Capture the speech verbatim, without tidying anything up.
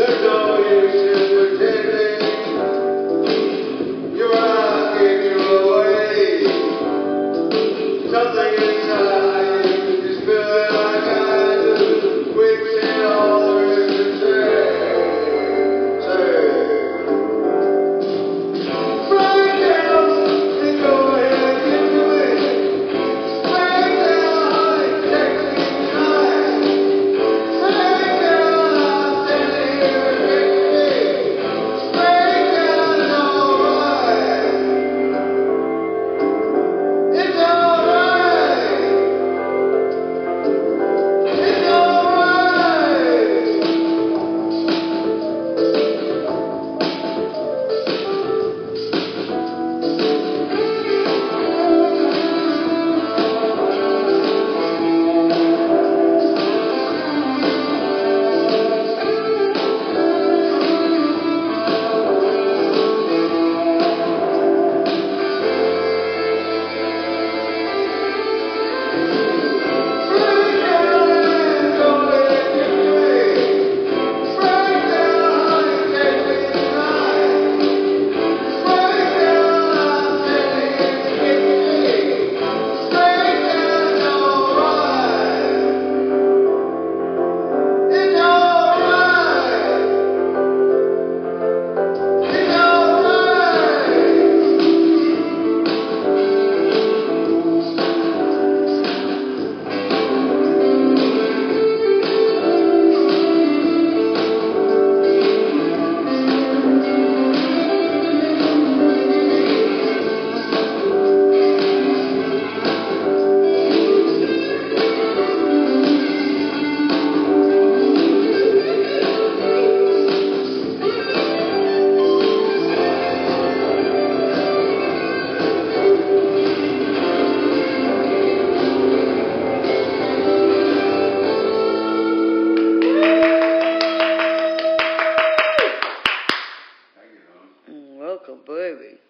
There's no use in pretending you're asking your way. Something inside is feeling like I do. We've seen all there is to say. Say. Break down and go ahead and do it. Break down, honey, take me tonight. Break down, I'm standing here again. Break down, it's alright. It's alright. It's alright. Welcome, baby.